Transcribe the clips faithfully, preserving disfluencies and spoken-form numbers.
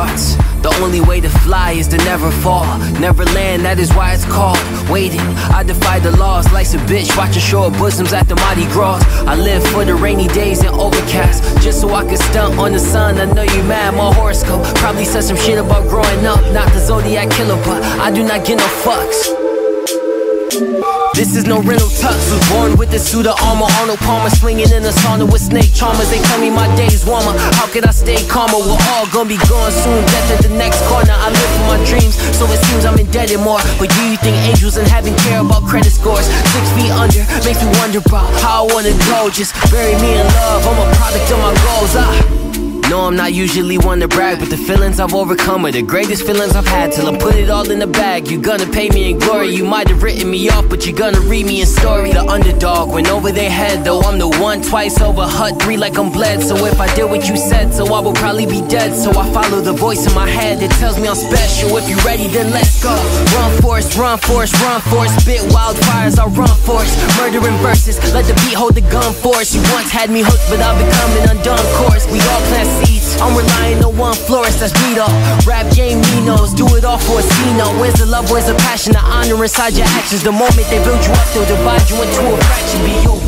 thoughts. The only way to fly is to never fall. Never land, that is why it's called waiting. I defy the laws, life's a bitch, watching short bosoms at the Mardi Gras. I live for the rainy days and overcast, just so I can stunt on the sun. I know you mad, my horoscope probably said some shit about growing up. Not the Zodiac killer, but I do not get no fucks. This is no rental tux. Was born with the suit of armor, Arnold Palmer swinging in a sauna with snake charmers. They tell me my day's warmer. How could I stay calmer? We're all gonna be gone soon. Death at the next corner. I live for my dreams, so it seems I'm indebted more. But do you think angels and heaven care about credit scores? Six feet under makes me wonder about how I wanna go. Just bury me in love. I'm a product of my goals. I No, I'm not usually one to brag, but the feelings I've overcome are the greatest feelings I've had. Till I put it all in the bag. You're gonna pay me in glory. You might have written me off, but you're gonna read me in story. The underdog went over their head, though I'm the one twice over. Hut three like I'm bled. So if I did what you said, so I will probably be dead. So I follow the voice in my head that tells me I'm special. If you're ready, then let's go. Run force, run force, run force. Spit wildfires, I'll run force. Murdering verses, let the beat hold the gun force. You once had me hooked, but I've become an undone course. We all plant seeds. I'm relying on one florist, that's me though. Rap game, Ninos, do it all for a C-no. Where's the love, where's the passion, the honor inside your actions? The moment they build you up, they'll divide you into a fraction. Be you.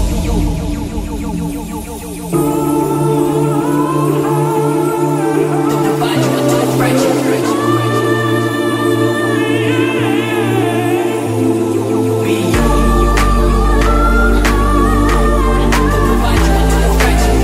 They'll divide you into a fraction. Be you. They'll divide you into a fraction.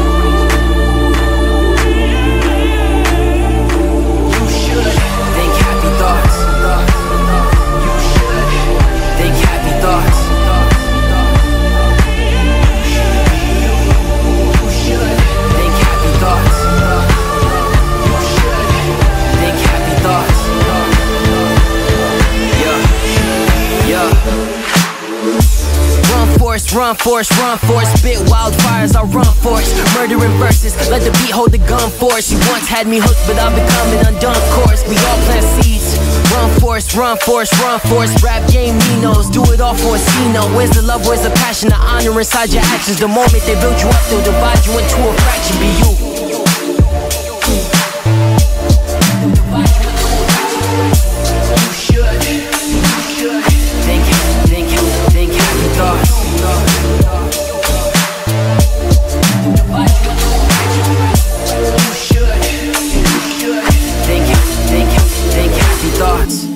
Run force, run force, spit wildfires, I'll run force. Murdering verses, let the beat hold the gun force. You once had me hooked, but I've become an undone course. We all plant seeds. Run force, run force, run force. Rap game, Ninos, do it all for a C-no. Where's the love, where's the passion, the honor inside your actions? The moment they build you up, they'll divide you into a fraction. Be you. You should, you should think, think, think happy thoughts. Thoughts.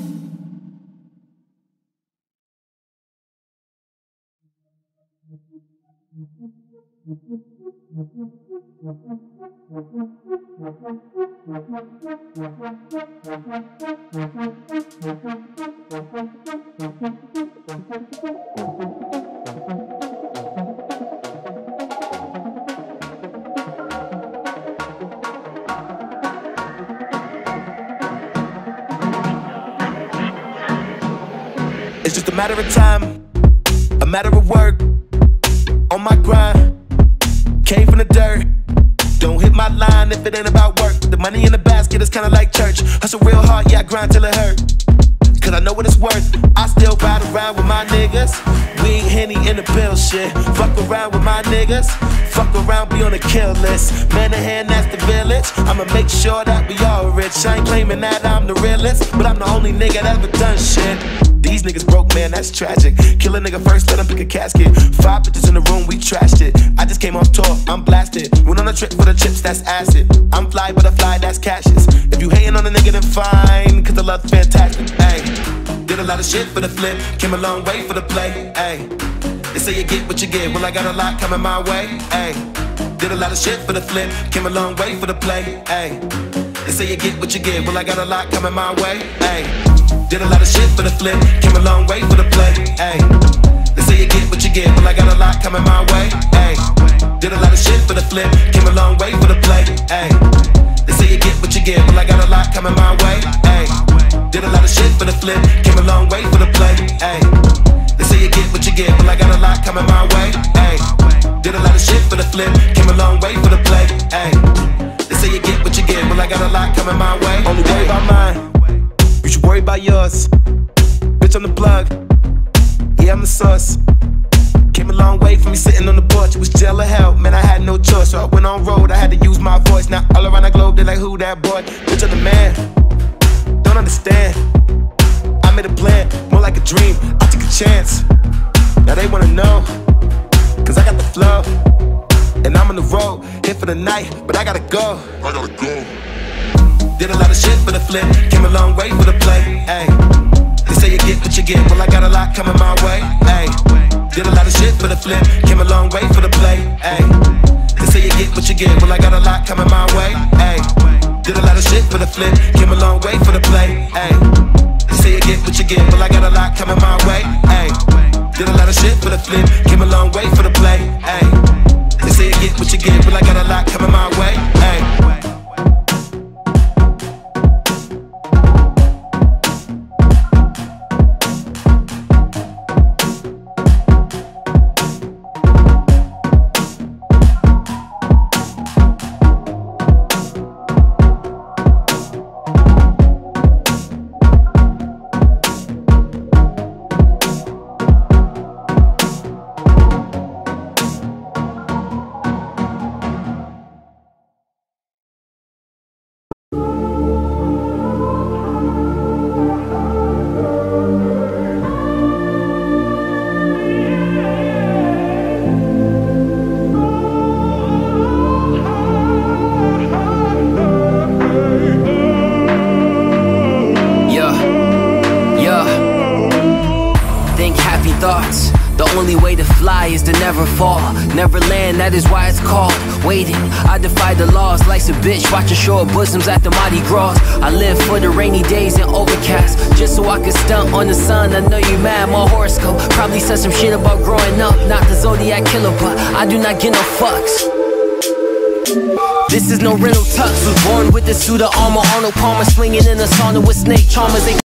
It's just a matter of time, a matter of work. On my grind, came from the dirt. Don't hit my line if it ain't about work. The money in the basket is kinda like church. Hustle real hard, yeah, I grind till it hurt. Cause I know what it's worth. I still ride around with my niggas. Weed, Henny, in the pill shit. Fuck around with my niggas. Fuck around, be on the kill list. Man in hand, that's the village. I'ma make sure that we all rich. I ain't claiming that I'm the realest, but I'm the only nigga that ever done shit. These niggas broke, man, that's tragic. Kill a nigga first, let him pick a casket. Five bitches in the room, we trashed it. I just came off tour, I'm blasted. Went on a trip for the chips, that's acid. I'm fly, butterfly, that's cashes. If you hating on a nigga, then fine, cause the love's fantastic, ayy. Did a lot of shit for the flip, came a long way for the play, ayy. They say you get what you get, well I got a lot coming my way, ayy. Did a lot of shit for the flip, came a long way for the play, ayy. They say you get what you get, well I got a lot coming my way, ayy. Did a lot of shit for the flip, came a long way for the play, ayy. They say you get what you get, well I got a lot coming my way, ayy. Did a lot of shit for the flip, came a long way for the play, ayy. They say you get what you get, well I got a lot coming my way, ayy. Did a lot of shit for the flip, came a long way for the play, ayy. They say you get what you get, well I got a lot coming my way, ayy. Did a lot of shit for the flip, came a long way for the play, ayy. They say you get what you get, well I got a lot coming my way. Only worry about mine, you should worry about yours. Bitch, I'm the plug, yeah I'm the sauce. Came a long way from me sitting on the porch. It was jail or hell, man I had no choice. So I went on road, I had to use my voice. Now all around the globe they like who that boy. Bitch, understand. I made a plan, more like a dream. I took a chance. Now they wanna know, cause I got the flow. And I'm on the road, here for the night, but I gotta go. I gotta go. Did a lot of shit for the flip, came a long way for the play. Ay. They say you get what you get, well I got a lot coming my way. Ay. Did a lot of shit for the flip, came a long way for the play. Ay. They say you get what you get, well I got a lot coming my way. Ay. Did a lot of shit for the flip, came a long way for the play. Ay. They say you get what you get, well I got a lot coming my way. Ay. Did a lot of shit for the flip, came a long way for the play. Ay. They say you get what you get, well I got a lot coming my way. Ay. Thoughts. The only way to fly is to never fall. Never land, that is why it's called waiting. I defy the laws, life's a bitch, watching short bosoms at the Mardi Gras. I live for the rainy days and overcast, just so I can stunt on the sun. I know you mad, my horoscope probably said some shit about growing up. Not the zodiac killer, but I do not get no fucks. This is no rental tux. Was born with the suit of armor, Arnold Palmer swinging in a sauna with snake charmers.